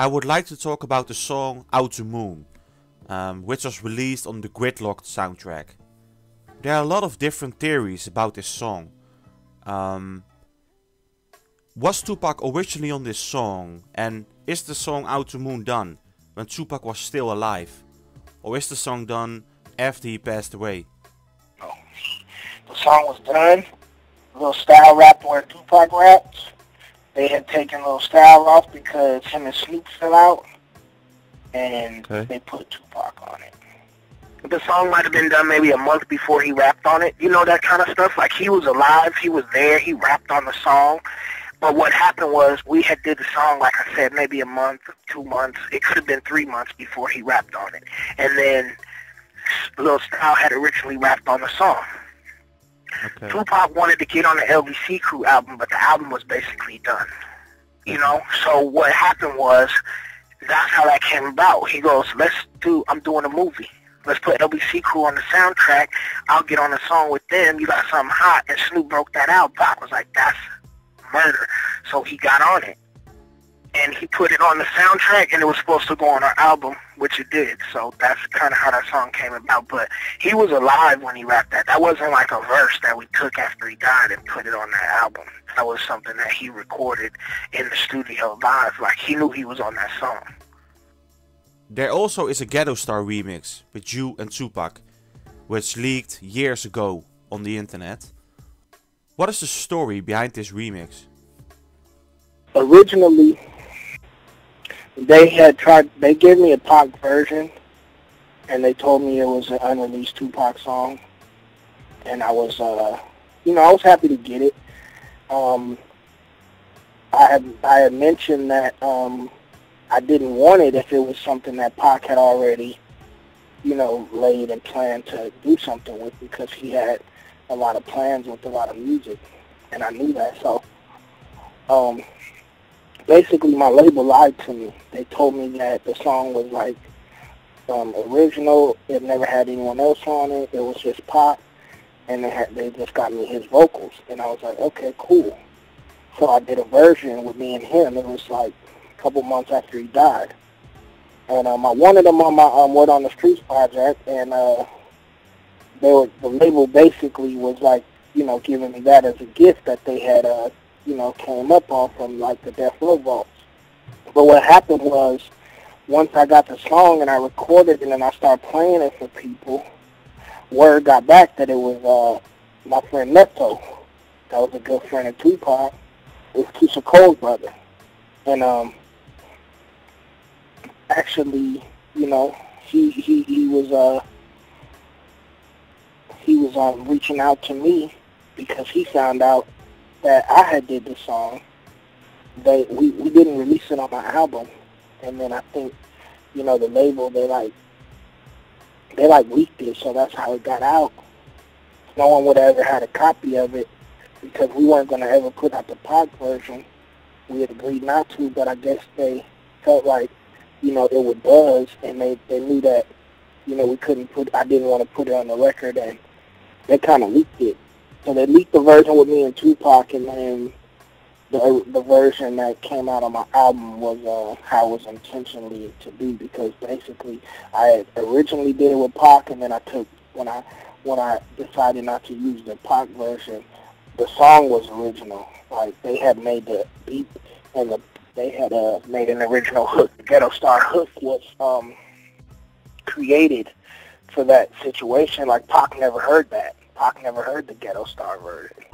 I would like to talk about the song Out the Moon, which was released on the Gridlocked soundtrack. There are a lot of different theories about this song. Was Tupac originally on this song, and is the song Out the Moon done when Tupac was still alive? Or is the song done after he passed away? No. The song was done, a little style rap where Tupac raps. They had taken a little style off because him and Snoop fell out, and they put Tupac on it. The song might have been done maybe a month before he rapped on it. You know, that kind of stuff. Like, he was alive, he was there, he rapped on the song. But what happened was we had did the song, like I said, maybe a month, 2 months. It could have been 3 months before he rapped on it. And then Lil Style had originally rapped on the song. Okay. Tupac wanted to get on the LBC Crew album, but the album was basically done. You know? So what happened was, that's how that came about. He goes, I'm doing a movie. Let's put LBC Crew on the soundtrack. I'll get on the song with them. You got something hot. And Snoop broke that out. Pac was like, that's murder. So he got on it. And he put it on the soundtrack, and it was supposed to go on our album, which it did. So that's kind of how that song came about. But he was alive when he rapped that. That wasn't like a verse that we took after he died and put it on that album. That was something that he recorded in the studio live. Like, he knew he was on that song. There also is a Ghetto Star remix with you and Tupac, which leaked years ago on the internet. What is the story behind this remix? Originally, they gave me a Pac version, and they told me it was an unreleased Tupac song, and I was, I was happy to get it. I had mentioned that, I didn't want it if it was something that Pac had already, laid and planned to do something with, because he had a lot of plans with a lot of music, and I knew that. So, basically my label lied to me. They told me that the song was like original. It never had anyone else on it. It was just Pac, and they just got me his vocals, and I was like, okay, cool. So I did a version with me and him. It was like couple months after he died, and I wanted him on my Word on the Streets project, and the label basically was like, giving me that as a gift that they had came up on from like the Death Row vaults. But what happened was, once I got the song and I recorded it and I started playing it for people, word got back that it was my friend Neto, that was a good friend of Tupac. It was Keisha Cole's brother, and actually, he was reaching out to me because he found out that I had did the song. We didn't release it on my album, and then I think, the label, they leaked it, so that's how it got out. No one would have ever had a copy of it because we weren't going to ever put out the Pac version. We had agreed not to, but I guess they felt like, it would buzz, and they knew that, I didn't want to put it on the record, and they kind of leaked it. So they leaked the version with me and Tupac, and then the version that came out on my album was how it was intentionally to be, because basically I had originally did it with Pac, and then when I decided not to use the Pac version, the song was original. Like, they had made the beat, and they had made an original hook. The Ghetto Star hook was created for that situation. Like, Pac never heard that. Pac never heard the Ghetto Star version.